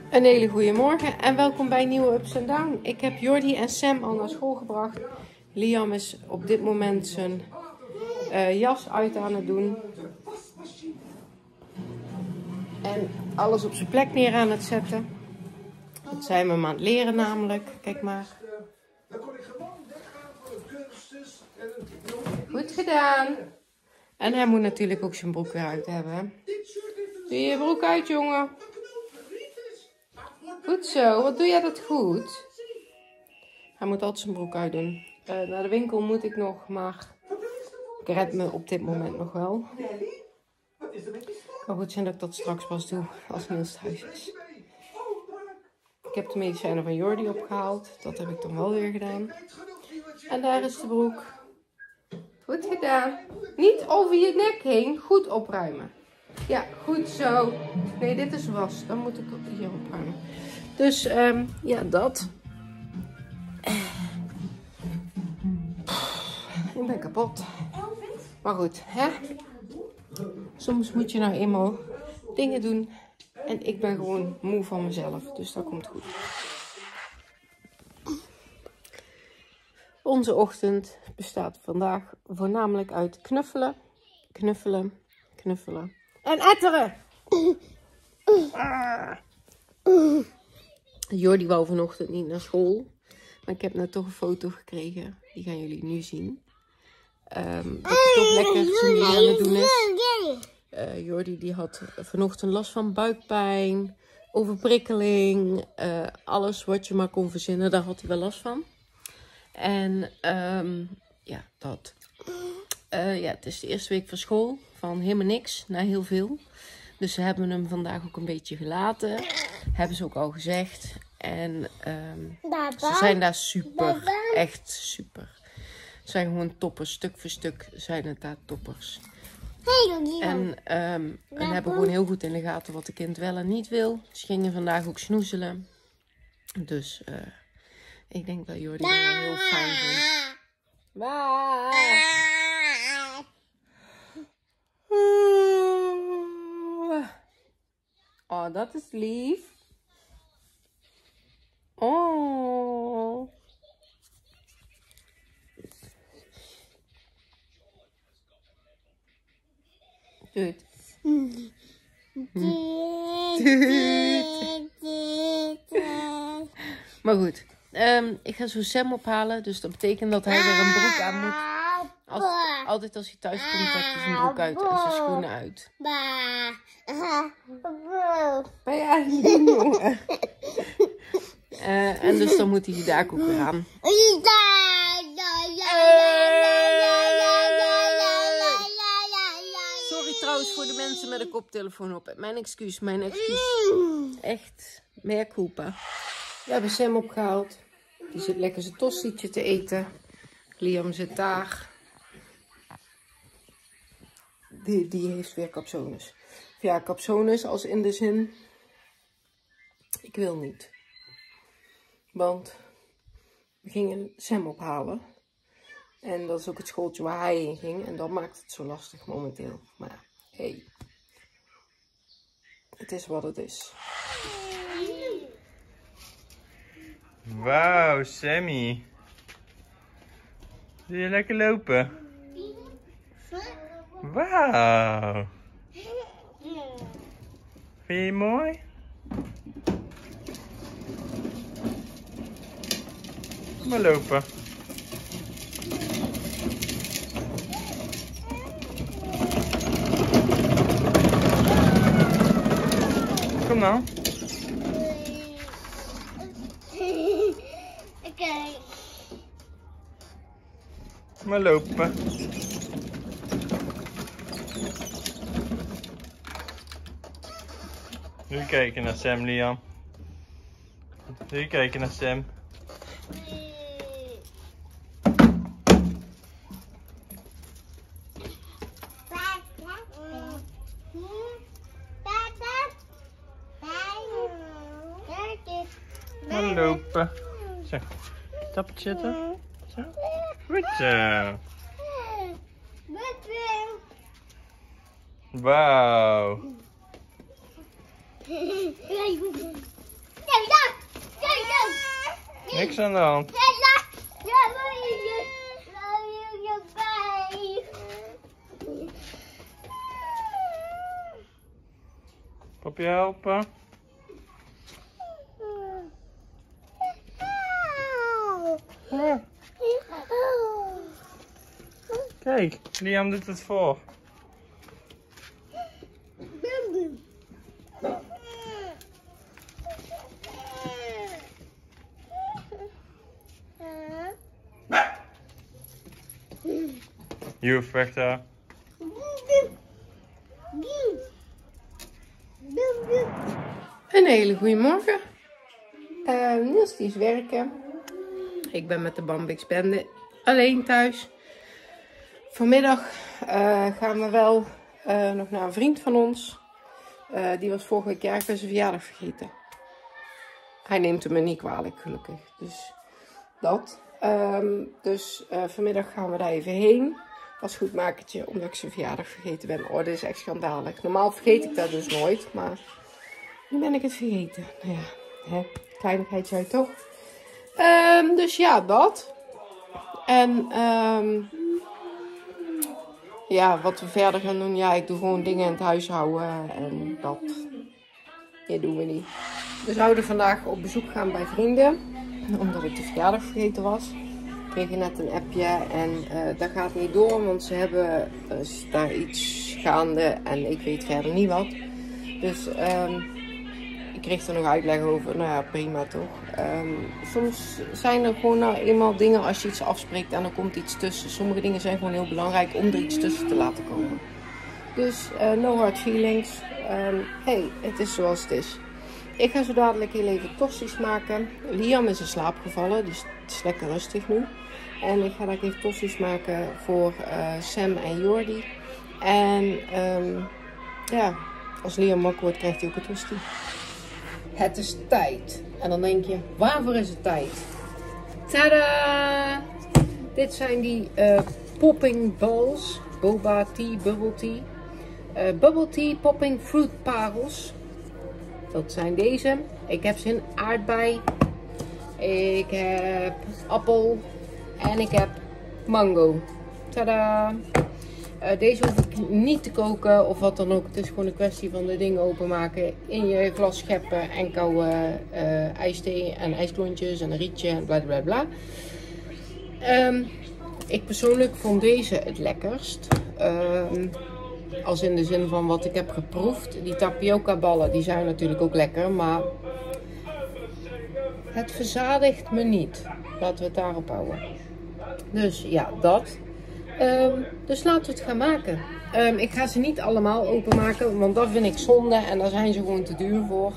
Een hele goede morgen en welkom bij nieuwe Ups and Down. Ik heb Jordi en Sam al naar school gebracht. Liam is op dit moment zijn jas uit aan het doen. En alles op zijn plek neer aan het zetten. Dat zijn we hem aan het leren namelijk. Kijk maar. Goed gedaan. En hij moet natuurlijk ook zijn broek weer uit hebben. Doe je broek uit, jongen. Goed zo, wat doe jij dat goed? Hij moet altijd zijn broek uitdoen. Naar de winkel moet ik nog, maar ik red me op dit moment nog wel. Maar goed zijn dat ik dat straks pas doe als Niels thuis is. Ik heb de medicijnen van Jordi opgehaald. Dat heb ik dan wel weer gedaan. En daar is de broek. Goed gedaan. Niet over je nek heen. Goed opruimen. Ja, goed zo. Nee, dit is was. Dan moet ik hier opruimen. Dus, ja, dat. Ik ben kapot. Maar goed, hè. Soms moet je nou eenmaal dingen doen. En ik ben gewoon moe van mezelf. Dus dat komt goed. Onze ochtend bestaat vandaag voornamelijk uit knuffelen, knuffelen, knuffelen en etteren. Jordi wou vanochtend niet naar school. Maar ik heb net toch een foto gekregen. Die gaan jullie nu zien. Dat hij toch lekker zijn ding aan het doen is. Jordi die had vanochtend last van buikpijn, overprikkeling. Alles wat je maar kon verzinnen, daar had hij wel last van. En ja, dat. Ja, het is de eerste week van school. Van helemaal niks naar heel veel. Dus ze hebben hem vandaag ook een beetje gelaten. Hebben ze ook al gezegd. En ze zijn daar super. Echt super. Ze zijn gewoon toppers. Stuk voor stuk zijn het daar toppers. En hebben gewoon heel goed in de gaten wat de kind wel en niet wil. Ze gingen vandaag ook snoezelen. Dus ik denk dat Jordi dat wel heel fijn vindt. Oh, dat is lief. Oh. Doe het. Maar goed. Ik ga zo Sam ophalen. Dus dat betekent dat hij weer een broek aan moet. Altijd als hij thuis komt, trekt hij zijn broek uit en zijn schoenen uit. Ben jij aan het doen, jongen? En dus dan moet hij daar ook weer aan. Sorry trouwens voor de mensen met een koptelefoon op. Mijn excuus, mijn excuus. Echt, mea culpa. We hebben Sam opgehaald. Die zit lekker zijn tostietje te eten. Liam zit daar. Die heeft weer capsones. Ja, capsones als in de zin. Ik wil niet. Want we gingen Sam ophalen. En dat is ook het schooltje waar hij in ging. En dat maakt het zo lastig momenteel. Maar hey. Het is wat het is. Wauw, Sammy. Doe je lekker lopen? Wauw. Vind je het mooi? Maar lopen. Kom dan. Oké. Maar lopen. Nu kijken naar Sam, Liam. Nu kijken naar Sam. Maar lopen. Zo. Stapje zetten. Zo. Goed zo. Wauw. Niks aan de hand. Pop je helpen? Ja. Kijk, Liam doet het voor. You vechter. Een hele goede morgen. Niels die is werken. Ik ben met de Bambix Bende alleen thuis. Vanmiddag gaan we wel nog naar een vriend van ons. Die was vorige week jarig bij zijn verjaardag vergeten. Hij neemt het me niet kwalijk, gelukkig. Dus dat. Vanmiddag gaan we daar even heen. Als goedmakertje, omdat ik zijn verjaardag vergeten ben. Oh, dit is echt schandalig. Normaal vergeet ik dat dus nooit, maar nu ben ik het vergeten. Nou ja, hè, kleinigheidje uit toch? Dus ja, dat. En ja, wat we verder gaan doen. Ja, ik doe gewoon dingen in het huishouden en dat. Dit doen we niet. We zouden vandaag op bezoek gaan bij vrienden. Omdat ik de verjaardag vergeten was. Ik kreeg net een appje en dat gaat niet door. Want ze hebben daar iets gaande en ik weet verder niet wat. Dus ik kreeg er nog uitleg over. Nou ja, prima toch. Soms zijn er gewoon nou eenmaal dingen als je iets afspreekt en er komt iets tussen. Sommige dingen zijn gewoon heel belangrijk om er iets tussen te laten komen. Dus no hard feelings. Hey, het is zoals het is. Ik ga zo dadelijk heel even tosti's maken. Liam is in slaap gevallen, dus het is lekker rustig nu. En ik ga daar even tosti's maken voor Sam en Jordi. En ja, als Liam wakker wordt, krijgt hij ook een tosti. Het is tijd. En dan denk je, waarvoor is het tijd? Tada! Dit zijn die popping balls. Boba tea, bubble tea. Bubble tea popping fruit parels. Dat zijn deze. Ik heb ze in aardbei. Ik heb appel. En ik heb mango. Tada! Deze hoef ik niet te koken of wat dan ook. Het is gewoon een kwestie van de dingen openmaken. In je glas scheppen en kouwen ijsthee en ijsklontjes en een rietje en bla bla bla. Ik persoonlijk vond deze het lekkerst. Als in de zin van wat ik heb geproefd. Die tapioca ballen die zijn natuurlijk ook lekker. Maar het verzadigt me niet. Laten we het daarop houden. Dus ja, dat. Dus laten we het gaan maken. Ik ga ze niet allemaal openmaken. Want dat vind ik zonde. En daar zijn ze gewoon te duur voor.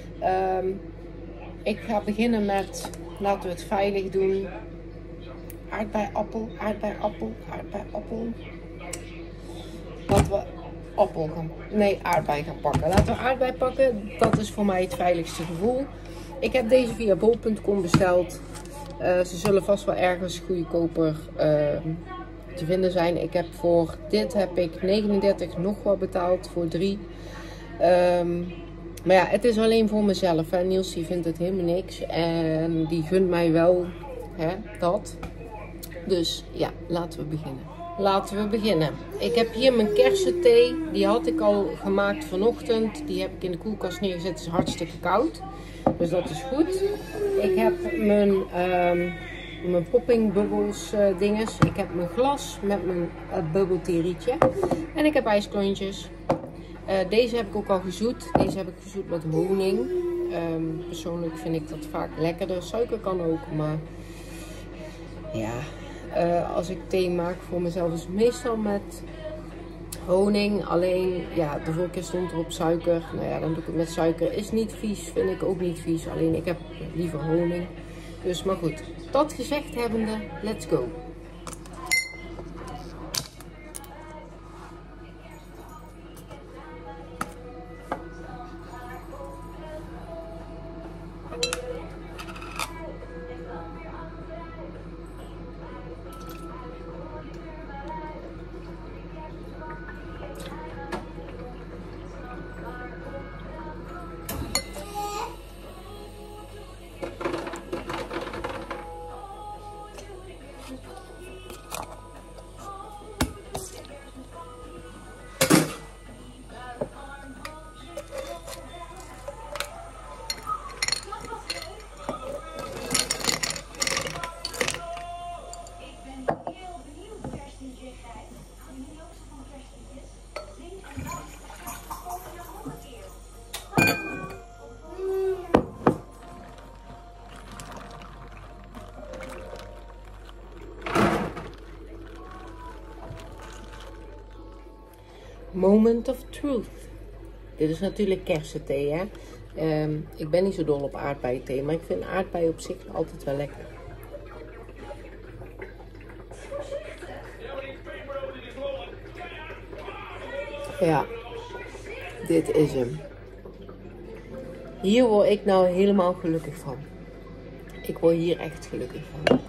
Ik ga beginnen met, laten we het veilig doen. Aardbei-appel, aardbei-appel, aardbei-appel. Laten we aardbei gaan pakken. Laten we aardbei pakken. Dat is voor mij het veiligste gevoel. Ik heb deze via bol.com besteld. Ze zullen vast wel ergens goedkoper te vinden zijn. Ik heb voor dit heb ik 39 nog wat betaald voor 3. Maar ja, het is alleen voor mezelf. Hè. Niels die vindt het helemaal niks. En die gunt mij wel dat. Dus ja, laten we beginnen. Ik heb hier mijn kersenthee. Die had ik al gemaakt vanochtend. Die heb ik in de koelkast neergezet. Het is hartstikke koud. Dus dat is goed. Ik heb mijn popping bubbles dinges. Ik heb mijn glas met mijn bubble tea rietje. En ik heb ijsklontjes. Deze heb ik ook al gezoet. Deze heb ik gezoet met honing. Persoonlijk vind ik dat vaak lekkerder. Suiker kan ook, maar ja, als ik thee maak voor mezelf is het meestal met honing. Alleen, ja, de vorige keer stond er op suiker. Nou ja, dan doe ik het met suiker. Is niet vies, vind ik ook niet vies. Alleen ik heb liever honing. Dus, maar goed. Dat gezegd hebbende, let's go. Moment of Truth. Dit is natuurlijk kersenthee, hè. Ik ben niet zo dol op aardbeienthee, maar ik vind aardbeien op zich altijd wel lekker. Ja, dit is hem. Hier word ik nou helemaal gelukkig van. Ik word hier echt gelukkig van.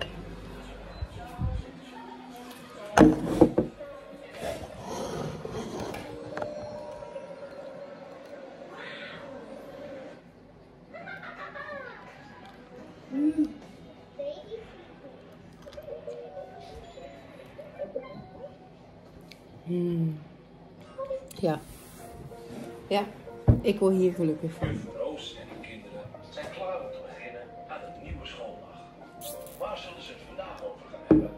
Ja. Ja, ik word hier gelukkig van. Roos en de kinderen zijn klaar om te beginnen aan een nieuwe schooldag. Waar zullen ze het vandaag over gaan hebben?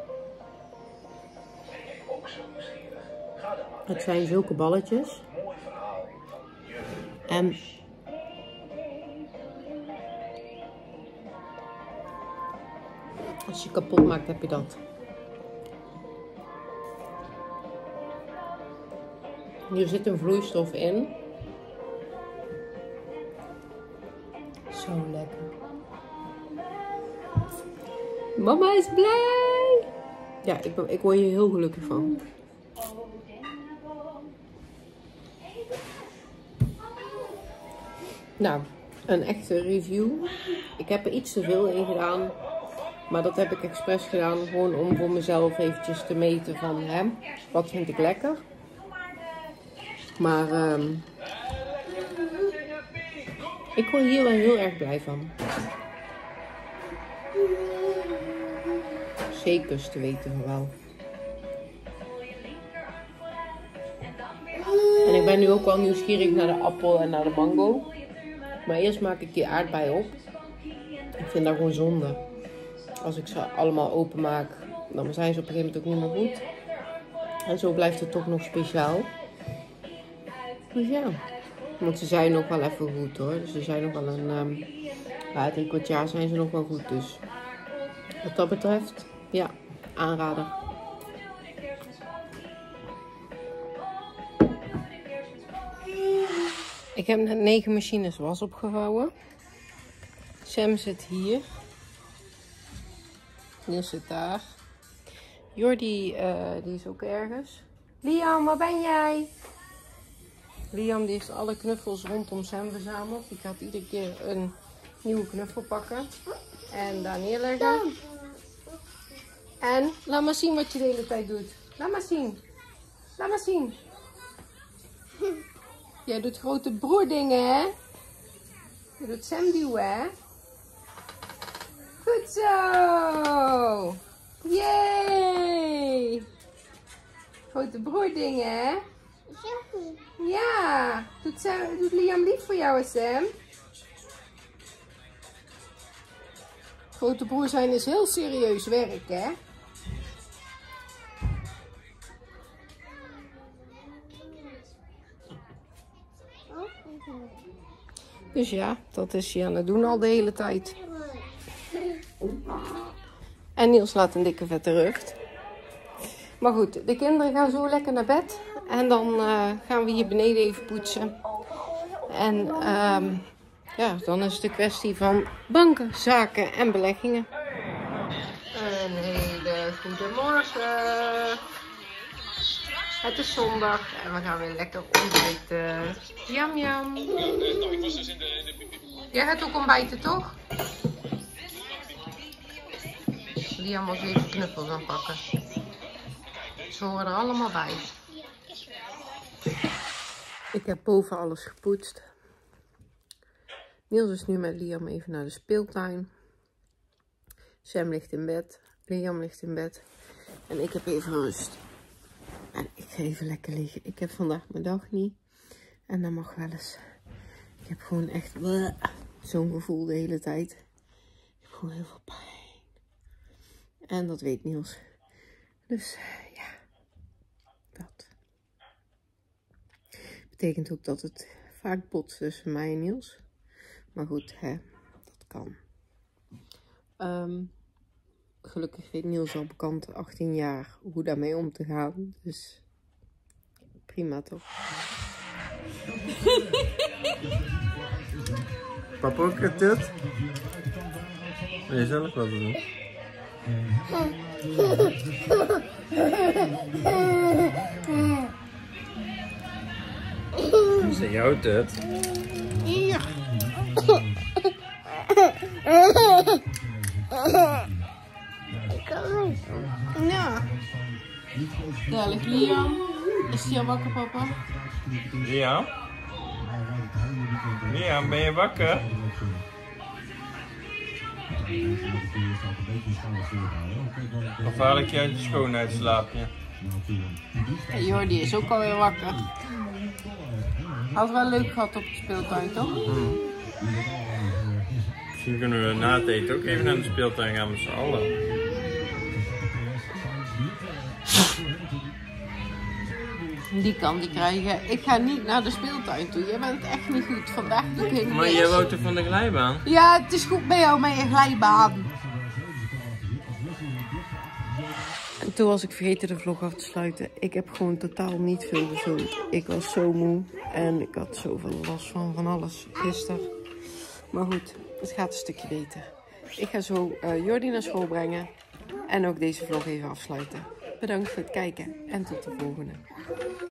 Ben jij ook zo nieuwsgierig? Ga dan maar. Het zijn zulke balletjes. Mooi verhaal van juf. En als je kapot maakt, heb je dat. Hier zit een vloeistof in. Zo lekker. Mama is blij. Ja, ik word hier heel gelukkig van. Nou, een echte review. Ik heb er iets te veel in gedaan. Maar dat heb ik expres gedaan. Gewoon om voor mezelf eventjes te meten van wat vind ik lekker. Maar ik word hier wel heel erg blij van. Zeker te weten van wel. En ik ben nu ook wel nieuwsgierig naar de appel en naar de mango. Maar eerst maak ik die aardbei op. Ik vind dat gewoon zonde. Als ik ze allemaal openmaak, dan zijn ze op een gegeven moment ook niet meer goed. En zo blijft het toch nog speciaal. Dus ja, want ze zijn nog wel even goed hoor. Dus ze zijn nog wel een, 3/4 jaar zijn ze nog wel goed. Dus wat dat betreft, ja, aanrader. Ik heb net 9 machines was opgevouwen. Sam zit hier. Niels zit daar. Jordi, die is ook ergens. Liam, waar ben jij? Liam die heeft alle knuffels rondom Sam verzameld. Die gaat iedere keer een nieuwe knuffel pakken. En daar neerleggen. En laat maar zien wat je de hele tijd doet. Laat maar zien. Laat maar zien. Jij doet grote broerdingen, hè? Je doet Sam duwen, hè? Goed zo! Yay! Grote broerdingen, hè? Ja! Doet Liam lief voor jou, Sam? Grote broer zijn is heel serieus werk, hè? Dus ja, dat is hij aan het doen al de hele tijd. En Niels laat een dikke vette rug. Maar goed, de kinderen gaan zo lekker naar bed. En dan gaan we hier beneden even poetsen. En ja, dan is het een kwestie van banken, zaken en beleggingen. Een hele goede morgen. Het is zondag en we gaan weer lekker ontbijten. Jam jam. Jij gaat ook ontbijten, toch? Liam was even knuffels aan pakken. Ze horen er allemaal bij. Ik heb boven alles gepoetst. Niels is nu met Liam even naar de speeltuin. Sam ligt in bed. Liam ligt in bed. En ik heb even rust. En ik ga even lekker liggen. Ik heb vandaag mijn dag niet. En dat mag wel eens. Ik heb gewoon echt zo'n gevoel de hele tijd. Ik heb gewoon heel veel pijn. En dat weet Niels. Dus ja, dat. Betekent ook dat het vaak botst tussen mij en Niels. Maar goed, dat kan. Gelukkig weet Niels al bekend 18 jaar hoe daarmee om te gaan. Dus Prima toch? Papa ook het dit? Wil je zelf wat doen? Is dat jouw tut? Hier. Ja. Daar ligt Liam. Is hij al wakker, papa? Liam? Liam, ben je wakker? Of haal ik je uit je schoonheidsslaapje? Hey, Jordi is ook alweer wakker. Had wel leuk gehad op de speeltuin, toch? Misschien kunnen we na het eten ook even naar de speeltuin gaan met z'n allen. Die kan die krijgen. Ik ga niet naar de speeltuin toe. Jij bent echt niet goed. Vandaag doe ik helemaal Maar niks. jij wou toch van de glijbaan? Ja, het is goed bij jou met je glijbaan. En toen was ik vergeten de vlog af te sluiten. Ik heb gewoon totaal niet veel gefilmd. Ik was zo moe en ik had zoveel last van alles gisteren. Maar goed, het gaat een stukje beter. Ik ga zo Jordi naar school brengen en ook deze vlog even afsluiten. Bedankt voor het kijken en tot de volgende.